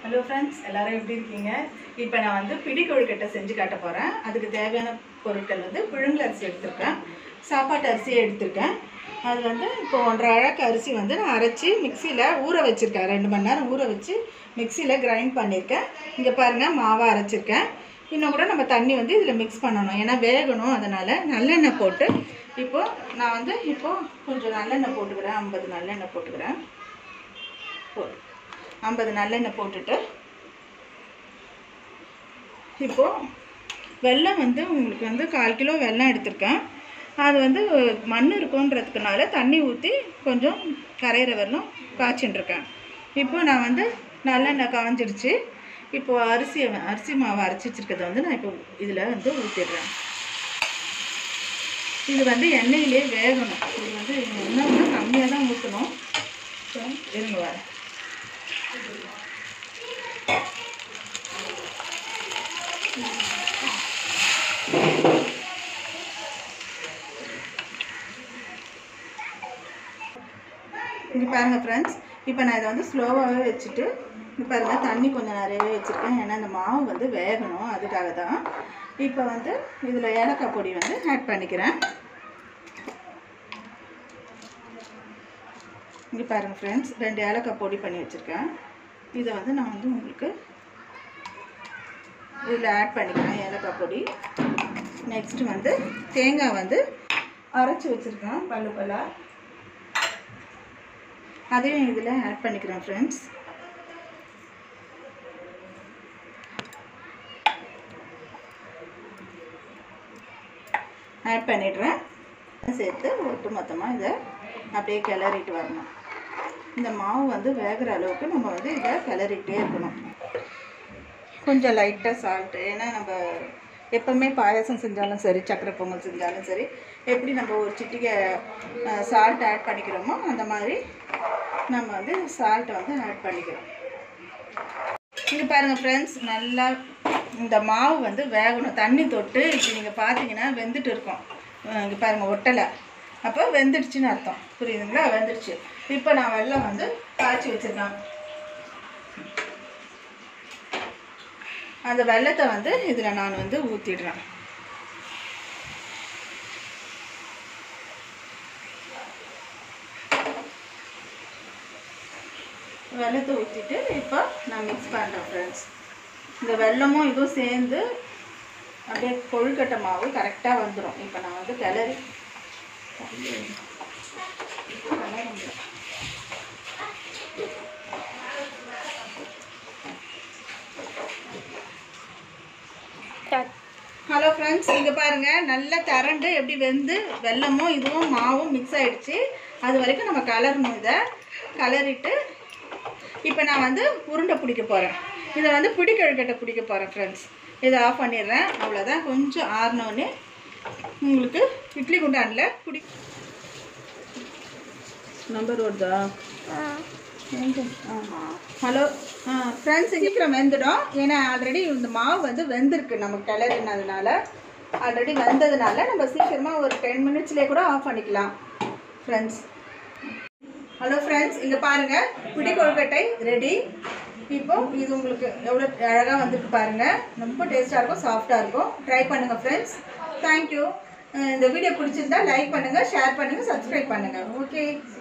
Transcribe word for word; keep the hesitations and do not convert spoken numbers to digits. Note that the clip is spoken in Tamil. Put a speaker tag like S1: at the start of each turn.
S1: Hello friends, எல்லாரும் எப்படி இருக்கீங்க? இப்போ நான் வந்து பிடி கொழுக்கட்டை செஞ்சு காட்ட போறேன். அதுக்கு தேவையான பொருட்கள் வந்து புழுங்கல் அரிசி எடுத்துர்க்கேன். சாப்பாட்டு அரிசி எடுத்துர்க்கேன். அது வந்து இப்போ ஒன்றரை அழகு அரிசி வந்து நான் அரைச்சி மிக்ஸில ஊற வச்சிருக்கேன். ரெண்டு மணி நேரம் ஊற வச்சு மிக்ஸில கிரைண்ட் பண்ணிருக்கேன். இங்க பாருங்க மாவா அரைச்சிருக்கேன். இன்னும் கூட நம்ம தண்ணி வந்து இதுல மிக்ஸ் பண்ணனும். ஏனா வேகணும் அதனால நல்லெண்ணெய் போட்டு இப்போ நான் வந்து இப்போ கொஞ்சம் நல்லெண்ணெய் போட்டுக்கிறேன். ஐம்பது நல்லெண்ணெய் போட்டுக்கிறேன். ஐம்பது நல்லெண்ணெய் போட்டுட்டு இப்போ வெல்லம் வந்து உங்களுக்கு வந்து கால் கிலோ வெல்லம் எடுத்துர்க்கேன். அது வந்து மண் இருக்கும்ன்றதுனால தண்ணி ஊற்றி கொஞ்சம் கரையிற வெல்லம் காய்ச்சிட்டுருக்கேன். இப்போ நான் வந்து நல்லெண்ணெய் காஞ்சிடுச்சு. இப்போ அரிசி அரிசி மாவு அரைச்சி வச்சிருக்கிறத வந்து நான் இப்போ இதில் வந்து ஊற்றிடுறேன். இது வந்து எண்ணெயிலே வேகணும். இது வந்து இன்னும் இன்னும் கம்மியாக தான் ஊற்றணும். இருங்க வரேன். இங்கே பாருங்கள் ஃப்ரெண்ட்ஸ், இப்போ நான் இதை வந்து ஸ்லோவாகவே வச்சுட்டு இங்கே பாருங்கள் தண்ணி கொஞ்சம் நிறையவே வச்சுருக்கேன். ஏன்னா இந்த மாவு வந்து வேகணும், அதுக்காக தான். இப்போ வந்து இதில் ஏலக்காய் பொடி வந்து ஆட் பண்ணிக்கிறேன். இங்கே பாருங்கள் ஃப்ரெண்ட்ஸ், ரெண்டு ஏலக்காய் பொடி பண்ணி வச்சுருக்கேன். இதை வந்து நான் வந்து உங்களுக்கு இதில் ஆட் பண்ணிக்கிறேன் ஏலக்காய் பொடி. நெக்ஸ்ட்டு வந்து தேங்காய் வந்து அரைச்சி வச்சுருக்கேன் பல்லு பல்லாக, அதையும் இதில் ஆட் பண்ணிக்கிறேன் ஃப்ரெண்ட்ஸ். ஆட் பண்ணிடுறேன். சேர்த்து ஒட்டு மொத்தமாக இதை அப்படியே கிளறிட்டு வரணும். இந்த மாவு வந்து வேகிற அளவுக்கு நம்ம வந்து இதை கிளறிட்டே இருக்கணும். கொஞ்சம் லைட்டாக சால்ட்டு, ஏன்னா நம்ம எப்போவுமே பாயாசம் செஞ்சாலும் சரி, சக்கரை பொங்கல் செஞ்சாலும் சரி, எப்படி நம்ம ஒரு சிட்டிகை சால்ட் ஆட் பண்ணிக்கிறோமோ அந்த மாதிரி நம்ம வந்து சால்ட்டை வந்து ஆட் பண்ணிக்கிறோம். இது பாருங்கள் ஃப்ரெண்ட்ஸ், நல்லா இந்த மாவு வந்து வேகணும். தண்ணி தொட்டு இப்போ நீங்கள் பார்த்தீங்கன்னா வெந்துட்டு இருக்கோம். இங்கே பாருங்கள் ஒட்டலை, அப்போ வெந்துடுச்சுன்னு அர்த்தம். புரியுதுங்களா? வெந்துடுச்சு. இப்போ நான் வெல்லம் வந்து காய்ச்சி வச்சுருக்கேன். அந்த வெல்லத்தை வந்து இதில் நான் வந்து ஊற்றிடுறேன். வெல்லத்தை ஊற்றிட்டு இப்போ நான் மிக்ஸ் பண்ணுறேன் ஃப்ரெண்ட்ஸ். இந்த வெல்லமும் இதுவும் சேர்ந்து அப்படியே கொழுக்கட்டை மாவு கரெக்டாக வந்துடும். இப்போ நான் வந்து கிளறி ஹலோ ஃப்ரெண்ட்ஸ், இங்கே பாருங்கள் நல்லா திரண்டு எப்படி வெந்து வெல்லமும் இதுவும் மாவும் மிக்ஸ் ஆகிடுச்சு. அது வரைக்கும் நம்ம கலரணும். இதை கலரிட்டு இப்போ நான் வந்து உருண்டை பிடிக்க போகிறேன். இதை வந்து பிடி கொழுக்கட்டை பிடிக்க போகிறேன் ஃப்ரெண்ட்ஸ். இதை ஆஃப் பண்ணிடுறேன். அவ்வளோதான். கொஞ்சம் ஆறினோடனே உங்களுக்கு இட்லி குண்டானில் பிடி நம்பர் வருதா? ஹலோ ஃப்ரெண்ட்ஸ், சீக்கிரம் வெந்துடும். ஏன்னா ஆல்ரெடி இந்த மாவு வந்து வெந்திருக்கு, நம்ம கிளறினதுனால ஆல்ரெடி வெந்ததுனால நம்ம சீக்கிரமாக ஒரு டென் மினிட்ஸ்லேயே கூட ஆஃப் பண்ணிக்கலாம் ஃப்ரெண்ட்ஸ். ஹலோ ஃப்ரெண்ட்ஸ், இங்கே பாருங்கள் பிடி கொழுக்கட்டை ரெடி. இப்போ இது உங்களுக்கு எவ்வளோ அழகாக வந்துருக்கு பாருங்கள். ரொம்ப டேஸ்ட்டாக இருக்கும், சாஃப்டாக இருக்கும். ட்ரை பண்ணுங்கள் ஃப்ரெண்ட்ஸ். தேங்க்யூ. இந்த வீடியோ பிடிச்சிருந்தா லைக் பண்ணுங்கள், ஷேர் பண்ணுங்கள், சப்ஸ்கிரைப் பண்ணுங்கள். ஓகே.